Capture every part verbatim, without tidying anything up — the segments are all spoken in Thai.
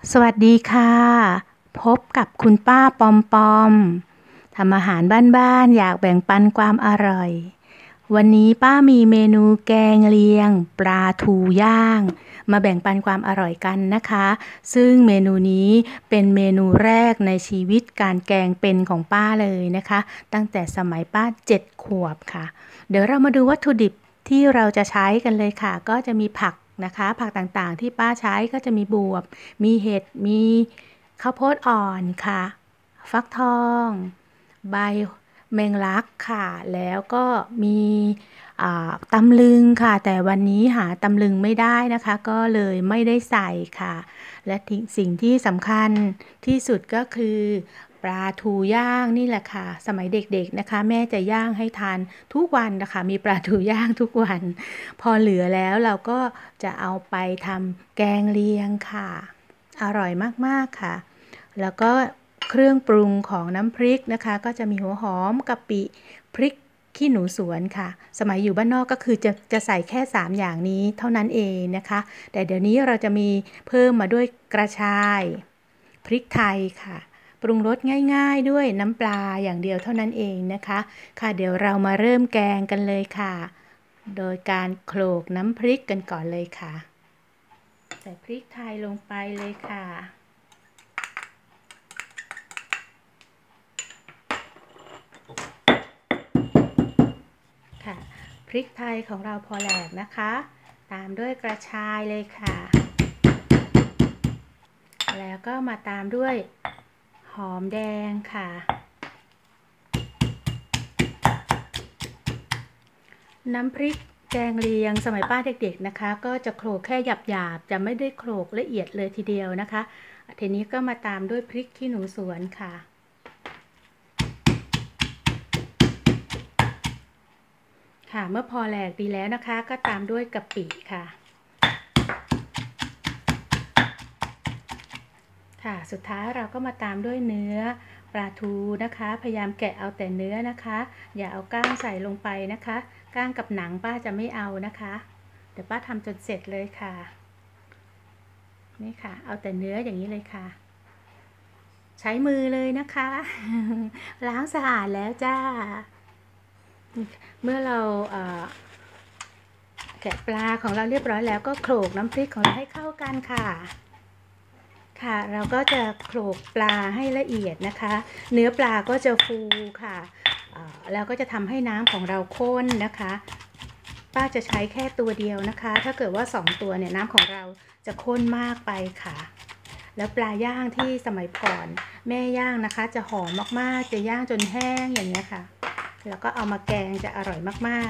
สวัสดีค่ะพบกับคุณป้าปอมปอมทำอาหารบ้านๆอยากแบ่งปันความอร่อยวันนี้ป้ามีเมนูแกงเลียงปลาทูย่างมาแบ่งปันความอร่อยกันนะคะซึ่งเมนูนี้เป็นเมนูแรกในชีวิตการแกงเป็นของป้าเลยนะคะตั้งแต่สมัยป้าเจ็ดขวบค่ะเดี๋ยวเรามาดูวัตถุดิบที่เราจะใช้กันเลยค่ะก็จะมีผักนะคะผักต่างๆที่ป้าใช้ก็จะมีบวบมีเห็ดมีข้าวโพดอ่อนค่ะฟักทองใบแมงลักค่ะแล้วก็มีตำลึงค่ะแต่วันนี้หาตำลึงไม่ได้นะคะก็เลยไม่ได้ใส่ค่ะและสิ่งที่สำคัญที่สุดก็คือปลาทูย่างนี่แหละค่ะสมัยเด็กๆนะคะแม่จะย่างให้ทานทุกวันนะคะมีปลาทูย่างทุกวันพอเหลือแล้วเราก็จะเอาไปทำแกงเลียงค่ะอร่อยมากๆค่ะแล้วก็เครื่องปรุงของน้ำพริกนะคะก็จะมีหัวหอมกะปิพริกขี้หนูสวนค่ะสมัยอยู่บ้านนอกก็คือจะจะใส่แค่สามอย่างนี้เท่านั้นเองนะคะแต่เดี๋ยวนี้เราจะมีเพิ่มมาด้วยกระชายพริกไทยค่ะปรุงรสง่ายๆด้วยน้ำปลาอย่างเดียวเท่านั้นเองนะคะค่ะเดี๋ยวเรามาเริ่มแกงกันเลยค่ะโดยการโขลกน้ำพริกกันก่อนเลยค่ะใส่พริกไทยลงไปเลยค่ะค่ะพริกไทยของเราพอแหลกนะคะตามด้วยกระชายเลยค่ะแล้วก็มาตามด้วยหอมแดงค่ะน้ำพริกแกงเลียงสมัยป้าเด็กๆนะคะก็จะโขลกแค่หยาบๆจะไม่ได้โขลกละเอียดเลยทีเดียวนะคะทีนี้ก็มาตามด้วยพริกขี้หนูสวนค่ะค่ะเมื่อพอแหลกดีแล้วนะคะก็ตามด้วยกะปิค่ะค่ะสุดท้ายเราก็มาตามด้วยเนื้อปลาทูนะคะพยายามแกะเอาแต่เนื้อนะคะอย่าเอาก้างใส่ลงไปนะคะก้างกับหนังป้าจะไม่เอานะคะเดี๋ยวป้าทำจนเสร็จเลยค่ะนี่ค่ะเอาแต่เนื้ออย่างนี้เลยค่ะใช้มือเลยนะคะล้างสะอาดแล้วจ้าเมื่อเราแกะปลาของเราเรียบร้อยแล้วก็โขลกน้ำพริกของเราให้เข้ากันค่ะค่ะเราก็จะโขลกปลาให้ละเอียดนะคะเนื้อปลาก็จะฟูค่ะแล้วก็จะทำให้น้ำของเราข้นนะคะป้าจะใช้แค่ตัวเดียวนะคะถ้าเกิดว่าสองตัวเนี่ยน้ำของเราจะข้นมากไปค่ะแล้วปลาย่างที่สมัยก่อนแม่ย่างนะคะจะหอมมากๆจะย่างจนแห้งอย่างเงี้ยค่ะแล้วก็เอามาแกงจะอร่อยมาก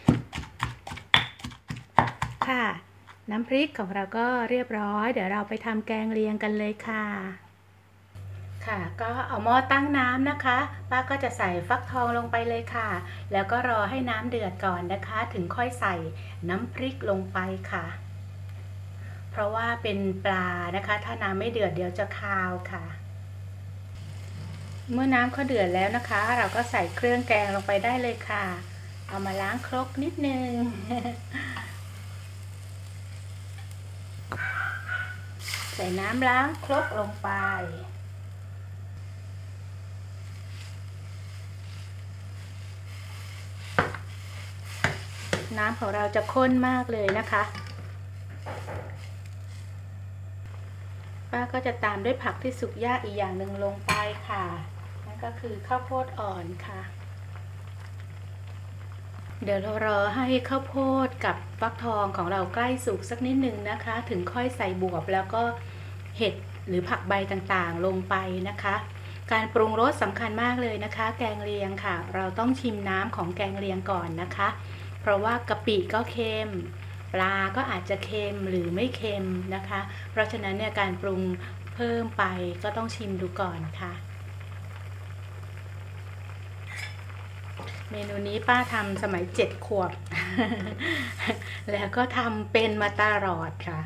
ๆค่ะน้ำพริกของเราก็เรียบร้อยเดี๋ยวเราไปทำแกงเลียงกันเลยค่ะค่ะก็เอาหม้อตั้งน้ำนะคะป้าก็จะใส่ฟักทองลงไปเลยค่ะแล้วก็รอให้น้ำเดือดก่อนนะคะถึงค่อยใส่น้ำพริกลงไปค่ะเพราะว่าเป็นปลานะคะถ้าน้ำไม่เดือดเดี๋ยวจะคาวค่ะเมื่อน้ำเขาเดือดแล้วนะคะเราก็ใส่เครื่องแกงลงไปได้เลยค่ะเอามาล้างครกนิดนึงใส่น้ำล้างครกลงไปน้ำของเราจะข้นมากเลยนะคะป้าก็จะตามด้วยผักที่สุกยากอีกอย่างหนึ่งลงไปค่ะนั่นก็คือข้าวโพดอ่อนค่ะเดี๋ยวเรารอให้ข้าวโพดกับฟักทองของเราใกล้สุกสักนิดหนึ่งนะคะถึงค่อยใส่บวบแล้วก็เห็ดหรือผักใบต่างๆลงไปนะคะการปรุงรสสำคัญมากเลยนะคะแกงเลียงค่ะเราต้องชิมน้ำของแกงเลียงก่อนนะคะเพราะว่ากะปิก็เค็มปลาก็อาจจะเค็มหรือไม่เค็มนะคะเพราะฉะนั้นเนี่ยการปรุงเพิ่มไปก็ต้องชิมดูก่อนค่ะเมนูนี้ป้าทำสมัยเจ็ดขวบ แล้วก็ทำเป็นมาตลอดค่ะ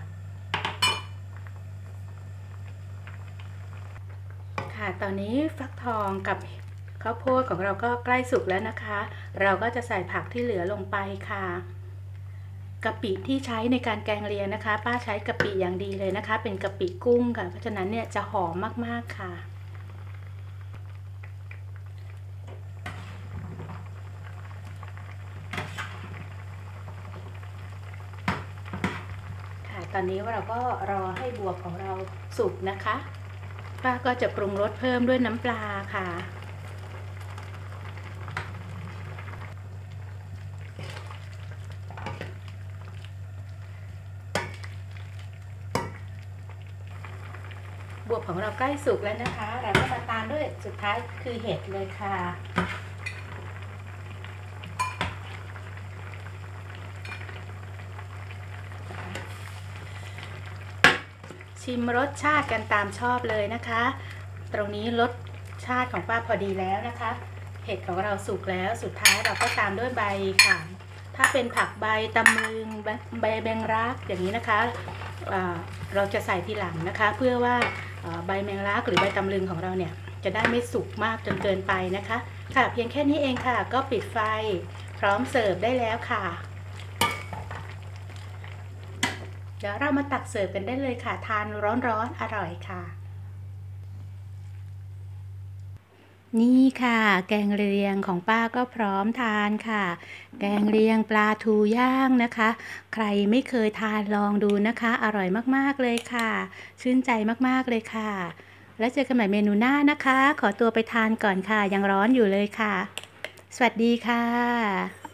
ค่ะตอนนี้ฟักทองกับข้าวโพดของเราก็ใกล้สุกแล้วนะคะเราก็จะใส่ผักที่เหลือลงไปค่ะกะปิที่ใช้ในการแกงเลียงนะคะป้าใช้กะปิอย่างดีเลยนะคะเป็นกะปิกุ้งค่ะเพราะฉะนั้นเนี่ยจะหอมมากๆค่ะค่ะตอนนี้เราก็รอให้บวบของเราสุกนะคะป้าก็จะปรุงรสเพิ่มด้วยน้ำปลาค่ะบวบของเราใกล้สุกแล้วนะคะเราก็มาตามด้วยสุดท้ายคือเห็ดเลยค่ะชิมรสชาติกันตามชอบเลยนะคะตรงนี้รสชาติของป้าพอดีแล้วนะคะเห็ดของเราสุกแล้วสุดท้ายเราก็ตามด้วยใบค่ะถ้าเป็นผักใบตำลึงใบแมงลักอย่างนี้นะคะเราจะใส่ทีหลังนะคะเพื่อว่าใบแมงลักหรือใบตำลึงของเราเนี่ยจะได้ไม่สุกมากจนเกินไปนะคะค่ะเพียงแค่นี้เองค่ะก็ปิดไฟพร้อมเสิร์ฟได้แล้วค่ะเดี๋ยวเรามาตักเสิร์ฟกันได้เลยค่ะทานร้อนๆอร่อยค่ะนี่ค่ะแกงเลียงของป้าก็พร้อมทานค่ะแกงเลียงปลาทูย่างนะคะใครไม่เคยทานลองดูนะคะอร่อยมากๆเลยค่ะชื่นใจมากๆเลยค่ะแล้วเจอกันใหม่เมนูหน้านะคะขอตัวไปทานก่อนค่ะยังร้อนอยู่เลยค่ะสวัสดีค่ะ